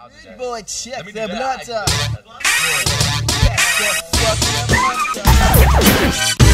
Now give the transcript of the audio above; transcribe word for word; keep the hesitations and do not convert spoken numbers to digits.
Good boy, check Let me do the that. blood I can do up. that. Check the fucking blood up.